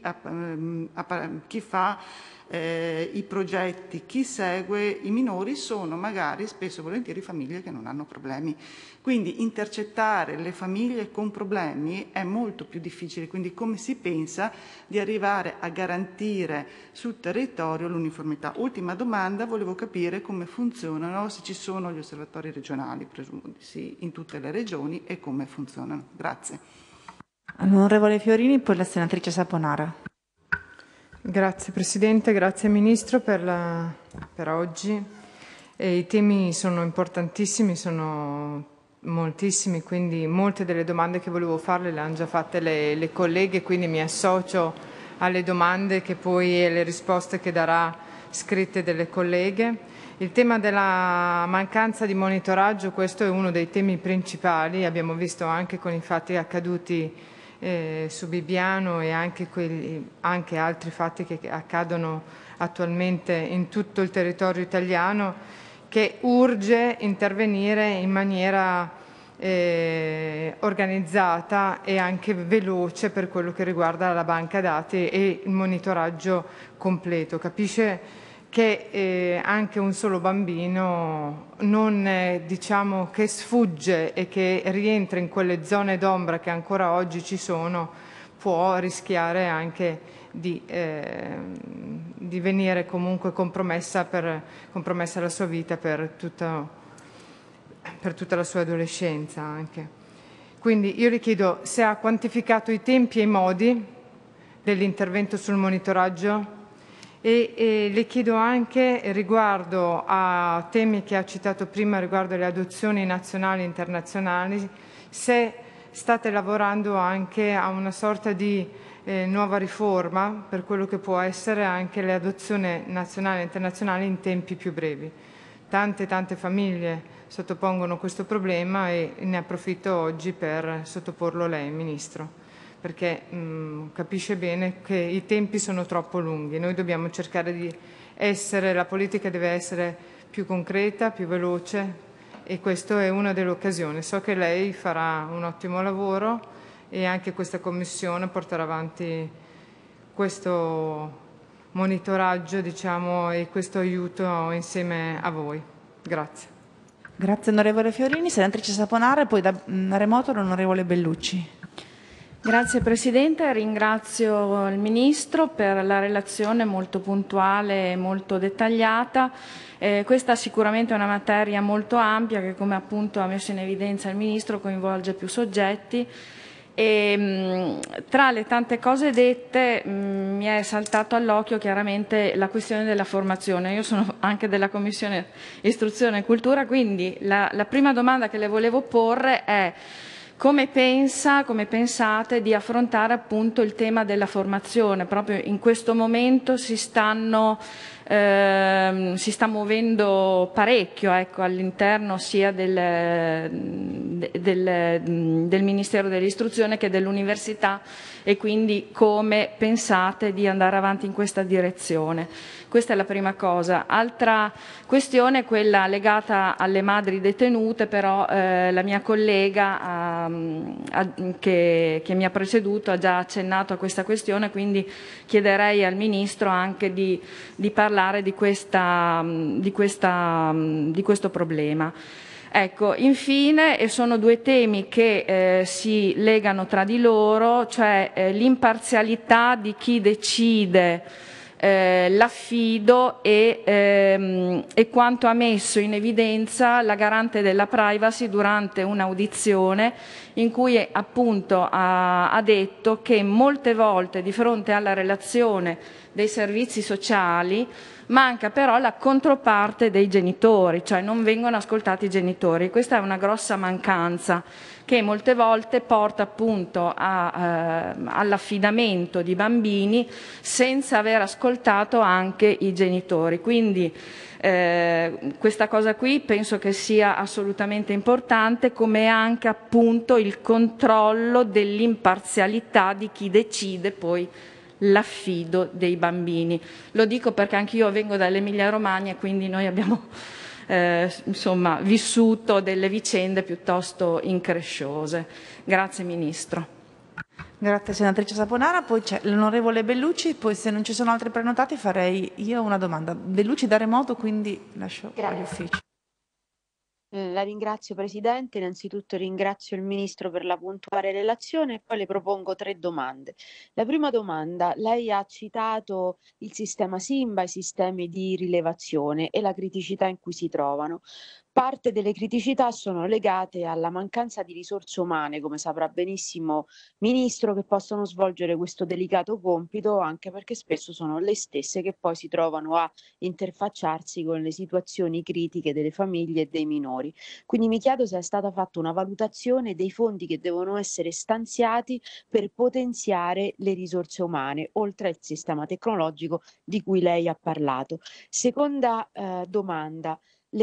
fa i progetti, chi segue i minori sono magari spesso e volentieri famiglie che non hanno problemi. Quindi intercettare le famiglie con problemi è molto più difficile, quindi come si pensa di arrivare a garantire sul territorio l'uniformità? Ultima domanda, volevo capire come funzionano, se ci sono gli osservatori regionali, presumo di sì, in tutte le regioni, e come funzionano. Grazie. Onorevole Fiorini, poi la senatrice Saponara. Grazie Presidente, grazie Ministro per oggi. I temi sono importantissimi, sono moltissimi, quindi molte delle domande che volevo farle le hanno già fatte le colleghe, quindi mi associo alle domande e le risposte che darà scritte delle colleghe. Il tema della mancanza di monitoraggio, questo è uno dei temi principali, abbiamo visto anche con i fatti accaduti su Bibbiano e anche altri fatti che accadono attualmente in tutto il territorio italiano, che urge intervenire in maniera organizzata e anche veloce per quello che riguarda la banca dati e il monitoraggio completo. Capisce che anche un solo bambino diciamo che sfugge e che rientra in quelle zone d'ombra che ancora oggi ci sono, può rischiare anche di venire comunque compromessa la sua vita per tutta la sua adolescenza anche. Quindi io le chiedo se ha quantificato i tempi e i modi dell'intervento sul monitoraggio, e le chiedo anche riguardo a temi che ha citato prima riguardo le adozioni nazionali e internazionali, se state lavorando anche a una sorta di nuova riforma per quello che può essere anche le adozioni nazionali e internazionali in tempi più brevi. Tante famiglie sottopongono questo problema e ne approfitto oggi per sottoporlo a lei, Ministro, perché capisce bene che i tempi sono troppo lunghi. Noi dobbiamo cercare la politica deve essere più concreta, più veloce, e questa è una delle occasioni. So che lei farà un ottimo lavoro e anche questa Commissione porterà avanti questo monitoraggio, diciamo, e questo aiuto insieme a voi. Grazie. Grazie onorevole Fiorini. Senatrice Saponara e poi da remoto l'onorevole Bellucci. Grazie Presidente, ringrazio il Ministro per la relazione molto puntuale e molto dettagliata. Questa sicuramente è una materia molto ampia che, come appunto ha messo in evidenza il Ministro, coinvolge più soggetti. E tra le tante cose dette mi è saltato all'occhio chiaramente la questione della formazione. Io sono anche della Commissione Istruzione e Cultura, quindi la prima domanda che le volevo porre è: come pensate di affrontare appunto il tema della formazione? Proprio in questo momento si sta muovendo parecchio, ecco, all'interno sia del Ministero dell'Istruzione che dell'Università, e quindi come pensate di andare avanti in questa direzione? Questa è la prima cosa. Altra questione è quella legata alle madri detenute, però la mia collega che mi ha preceduto ha già accennato a questa questione, quindi chiederei al Ministro anche di parlare di questo problema. Ecco, infine, e sono due temi che si legano tra di loro, cioè l'imparzialità di chi decide l'affido e quanto ha messo in evidenza la garante della privacy durante un'audizione in cui appunto ha detto che molte volte di fronte alla relazione dei servizi sociali manca però la controparte dei genitori, cioè non vengono ascoltati i genitori. Questa è una grossa mancanza che molte volte porta appunto all'affidamento di bambini senza aver ascoltato anche i genitori. Quindi questa cosa qui penso che sia assolutamente importante, come anche appunto il controllo dell'imparzialità di chi decide poi l'affido dei bambini. Lo dico perché anch'io vengo dall'Emilia Romagna, quindi noi abbiamo vissuto delle vicende piuttosto incresciose. Grazie Ministro. Grazie senatrice Saponara, poi c'è l'onorevole Bellucci, poi se non ci sono altri prenotati farei io una domanda. Bellucci da remoto, quindi lascio agli uffici. La ringrazio Presidente, innanzitutto ringrazio il Ministro per la puntuale relazione e poi le propongo 3 domande. La prima domanda, lei ha citato il sistema SIMBA, i sistemi di rilevazione e la criticità in cui si trovano. Parte delle criticità sono legate alla mancanza di risorse umane, come saprà benissimo Ministro, che possono svolgere questo delicato compito, anche perché spesso sono le stesse che poi si trovano a interfacciarsi con le situazioni critiche delle famiglie e dei minori. Quindi mi chiedo se è stata fatta una valutazione dei fondi che devono essere stanziati per potenziare le risorse umane, oltre al sistema tecnologico di cui lei ha parlato. Seconda domanda.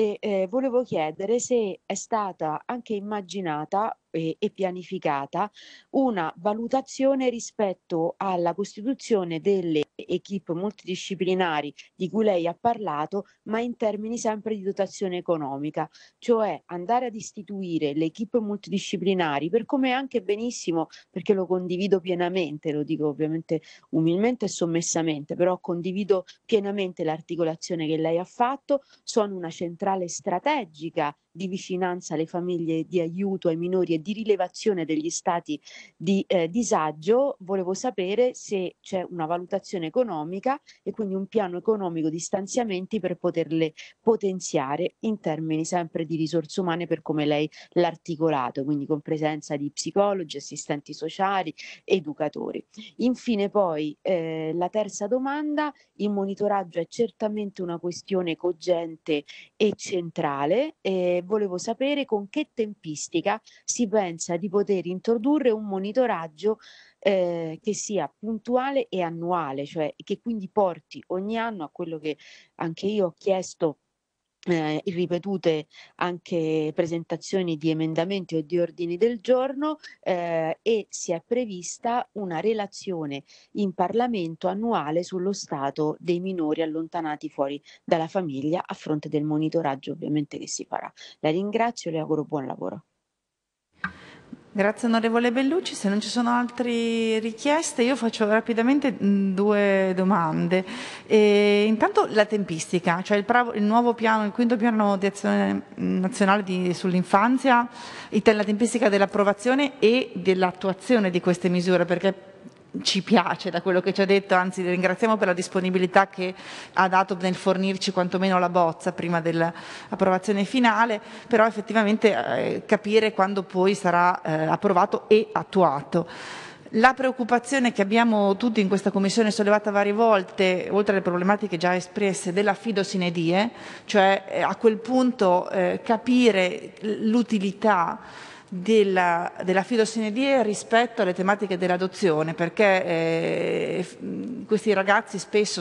Volevo chiedere se è stata anche immaginata e pianificata una valutazione rispetto alla costituzione delle equip multidisciplinari di cui lei ha parlato, ma in termini sempre di dotazione economica, cioè andare ad istituire le equip multidisciplinari per come anche benissimo, perché lo condivido pienamente, lo dico ovviamente umilmente e sommessamente, però condivido pienamente l'articolazione che lei ha fatto, sono una centrale strategica di vicinanza alle famiglie, di aiuto ai minori e di rilevazione degli stati di disagio. Volevo sapere se c'è una valutazione economica e quindi un piano economico di stanziamenti per poterle potenziare in termini sempre di risorse umane per come lei l'ha articolato, quindi con presenza di psicologi, assistenti sociali, educatori. Infine poi la terza domanda, il monitoraggio è certamente una questione cogente e centrale. Volevo sapere con che tempistica si pensa di poter introdurre un monitoraggio che sia puntuale e annuale, cioè che quindi porti ogni anno a quello che anche io ho chiesto in ripetute anche presentazioni di emendamenti o di ordini del giorno e si è prevista una relazione in Parlamento annuale sullo stato dei minori allontanati fuori dalla famiglia a fronte del monitoraggio ovviamente che si farà. La ringrazio e le auguro buon lavoro. Grazie onorevole Bellucci, se non ci sono altre richieste io faccio rapidamente 2 domande. Intanto la tempistica, cioè il nuovo piano, il 5° piano di azione nazionale sull'infanzia, la tempistica dell'approvazione e dell'attuazione di queste misure, perché ci piace da quello che ci ha detto, anzi ringraziamo per la disponibilità che ha dato nel fornirci quantomeno la bozza prima dell'approvazione finale, però effettivamente capire quando poi sarà approvato e attuato. La preoccupazione che abbiamo tutti in questa Commissione sollevata varie volte, oltre alle problematiche già espresse, dell'affido sine die, cioè a quel punto capire l'utilità dell'affido sine die rispetto alle tematiche dell'adozione, perché questi ragazzi spesso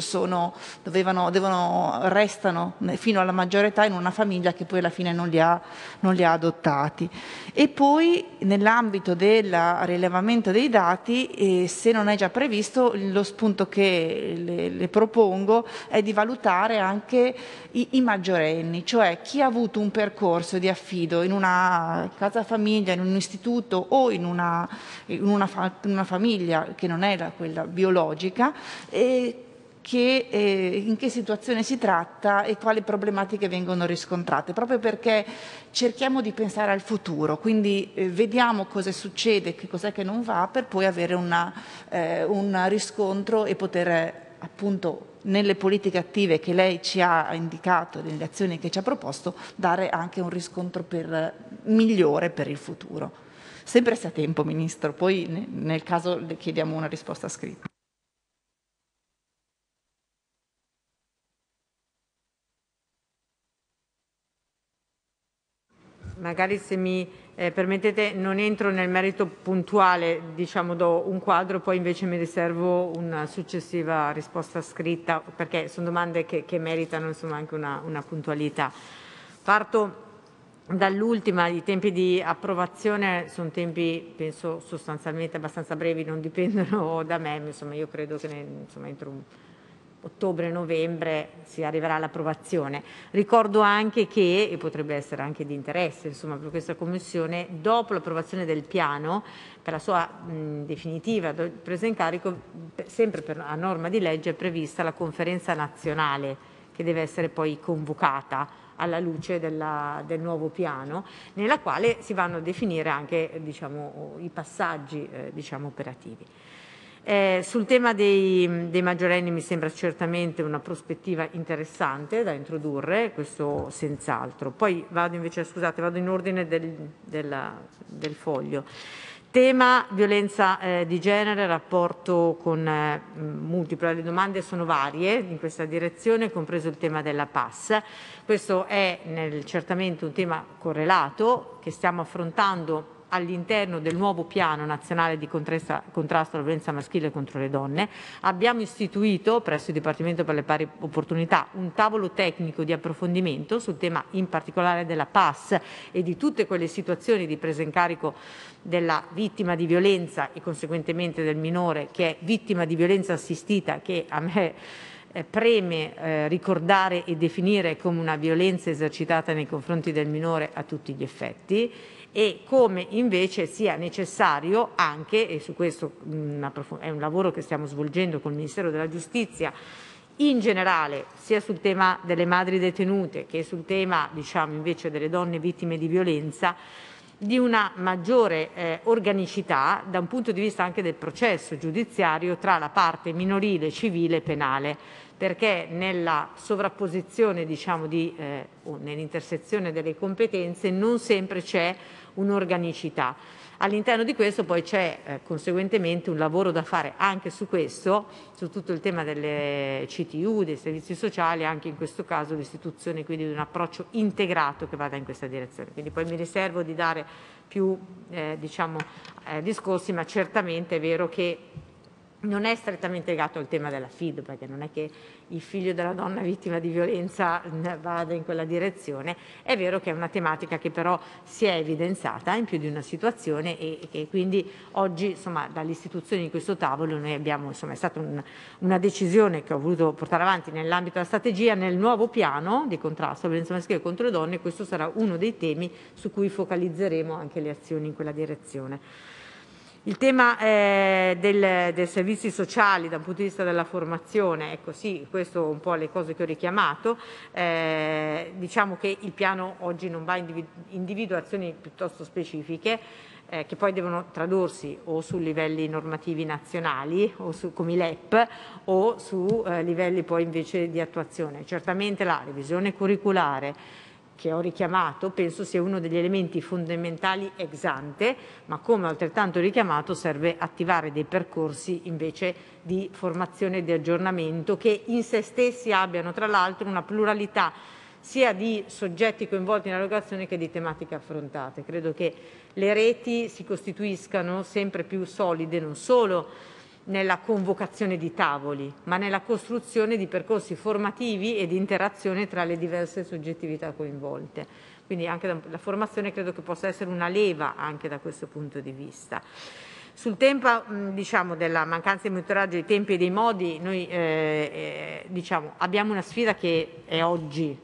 restano fino alla maggiore età in una famiglia che poi alla fine non li ha adottati. E poi nell'ambito del rilevamento dei dati, se non è già previsto, lo spunto che le propongo è di valutare anche i maggiorenni, cioè chi ha avuto un percorso di affido in una casa famiglia, in un istituto o in una famiglia che non è quella biologica, in che situazione si tratta e quali problematiche vengono riscontrate, proprio perché cerchiamo di pensare al futuro, quindi vediamo cosa succede, che cos'è che non va, per poi avere un riscontro e poter appunto nelle politiche attive che lei ci ha indicato, nelle azioni che ci ha proposto, dare anche un riscontro migliore per il futuro. Sempre se a tempo, Ministro, poi nel caso le chiediamo una risposta scritta. Magari, se mi permettete, non entro nel merito puntuale, diciamo do un quadro, poi invece mi riservo una successiva risposta scritta, perché sono domande che meritano insomma anche una puntualità. Parto dall'ultima. I tempi di approvazione sono tempi, penso, sostanzialmente abbastanza brevi, non dipendono da me, insomma io credo che entro ottobre-novembre si arriverà all'approvazione. Ricordo anche che, e potrebbe essere anche di interesse insomma, per questa Commissione, dopo l'approvazione del piano, per la sua definitiva presa in carico, sempre a norma di legge è prevista la conferenza nazionale che deve essere poi convocata alla luce del nuovo piano, nella quale si vanno a definire anche i passaggi operativi. Sul tema dei maggiorenni mi sembra certamente una prospettiva interessante da introdurre, questo senz'altro. Poi vado in ordine del foglio. Tema violenza di genere, rapporto con multipli. Le domande sono varie in questa direzione, compreso il tema della PAS. Questo è certamente un tema correlato che stiamo affrontando all'interno del nuovo piano nazionale di contrasto alla violenza maschile contro le donne. Abbiamo istituito presso il Dipartimento per le pari opportunità un tavolo tecnico di approfondimento sul tema in particolare della PAS e di tutte quelle situazioni di presa in carico della vittima di violenza e conseguentemente del minore che è vittima di violenza assistita, che a me preme ricordare e definire come una violenza esercitata nei confronti del minore a tutti gli effetti, e come invece sia necessario anche, e su questo è un lavoro che stiamo svolgendo con il Ministero della Giustizia, in generale sia sul tema delle madri detenute che sul tema invece delle donne vittime di violenza, di una maggiore organicità da un punto di vista anche del processo giudiziario tra la parte minorile, civile e penale, perché nella sovrapposizione o nell'intersezione delle competenze non sempre c'è un'organicità. All'interno di questo poi c'è conseguentemente un lavoro da fare anche su questo, su tutto il tema delle CTU, dei servizi sociali, anche in questo caso l'istituzione quindi di un approccio integrato che vada in questa direzione. Quindi poi mi riservo di dare più discorsi, ma certamente è vero che non è strettamente legato al tema dell'affido, perché non è che il figlio della donna vittima di violenza vada in quella direzione. È vero che è una tematica che però si è evidenziata in più di una situazione e che quindi oggi dall'istituzione di questo tavolo noi abbiamo, è stata una decisione che ho voluto portare avanti nell'ambito della strategia nel nuovo piano di contrasto alla violenza maschile contro le donne. Questo sarà uno dei temi su cui focalizzeremo anche le azioni in quella direzione. Il tema dei servizi sociali dal punto di vista della formazione, ecco sì, questo un po' le cose che ho richiamato. Diciamo che il piano oggi non va individua azioni piuttosto specifiche che poi devono tradursi o su livelli normativi nazionali o come i LEP o su livelli poi invece di attuazione. Certamente la revisione curriculare che ho richiamato penso sia uno degli elementi fondamentali ex ante, ma come altrettanto richiamato serve attivare dei percorsi invece di formazione e di aggiornamento che in se stessi abbiano tra l'altro una pluralità sia di soggetti coinvolti nell'erogazione che di tematiche affrontate. Credo che le reti si costituiscano sempre più solide non solo nella convocazione di tavoli, ma nella costruzione di percorsi formativi e di interazione tra le diverse soggettività coinvolte. Quindi anche la formazione credo che possa essere una leva anche da questo punto di vista. Sul tema diciamo, della mancanza di monitoraggio dei tempi e dei modi, noi diciamo, abbiamo una sfida che è oggi.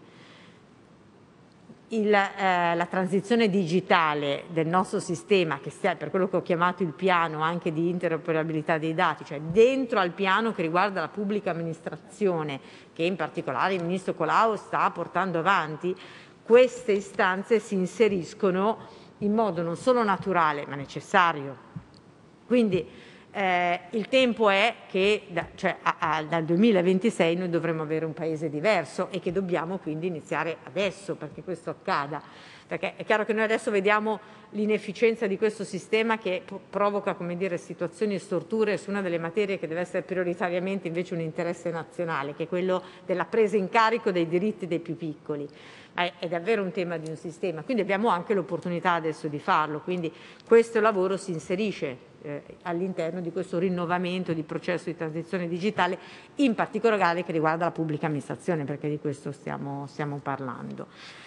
La transizione digitale del nostro sistema, che sia per quello che ho chiamato il piano anche di interoperabilità dei dati, cioè dentro al piano che riguarda la pubblica amministrazione, che in particolare il Ministro Colao sta portando avanti, queste istanze si inseriscono in modo non solo naturale ma necessario. Quindi il tempo è che dal 2026 noi dovremo avere un paese diverso e che dobbiamo quindi iniziare adesso perché questo accada. Perché è chiaro che noi adesso vediamo l'inefficienza di questo sistema che provoca, come dire, situazioni e storture su una delle materie che deve essere prioritariamente invece un interesse nazionale, che è quello della presa in carico dei diritti dei più piccoli. È davvero un tema di un sistema, quindi abbiamo anche l'opportunità adesso di farlo, quindi questo lavoro si inserisce all'interno di questo rinnovamento di processo di transizione digitale, in particolare che riguarda la pubblica amministrazione, perché di questo stiamo parlando.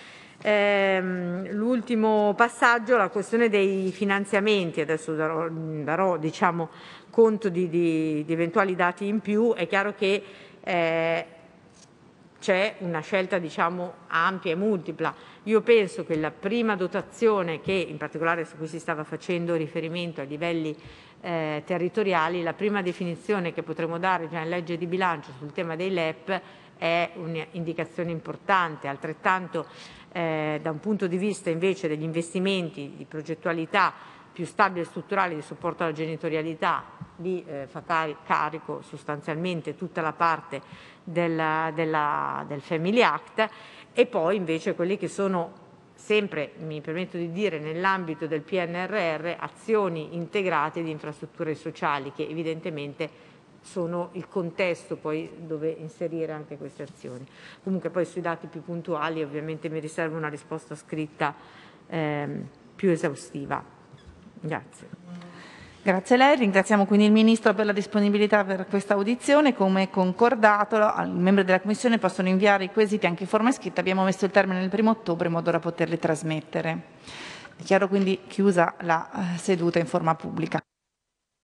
L'ultimo passaggio, la questione dei finanziamenti, adesso darò diciamo, conto di eventuali dati in più. È chiaro che c'è una scelta diciamo, ampia e multipla. Io penso che la prima dotazione, che in particolare su cui si stava facendo riferimento ai livelli territoriali, la prima definizione che potremo dare già in legge di bilancio sul tema dei LEP è un'indicazione importante, altrettanto da un punto di vista invece degli investimenti di progettualità più stabile e strutturale di supporto alla genitorialità, lì fa carico sostanzialmente tutta la parte del Family Act, e poi invece quelli che sono sempre, mi permetto di dire, nell'ambito del PNRR, azioni integrate di infrastrutture sociali che evidentemente sono il contesto poi dove inserire anche queste azioni. Comunque poi sui dati più puntuali ovviamente mi riservo una risposta scritta più esaustiva. Grazie. Grazie a lei, ringraziamo quindi il Ministro per la disponibilità per questa audizione. Come concordato, i membri della Commissione possono inviare i quesiti anche in forma scritta. Abbiamo messo il termine il 1° ottobre in modo da poterli trasmettere. Dichiaro quindi chiusa la seduta in forma pubblica.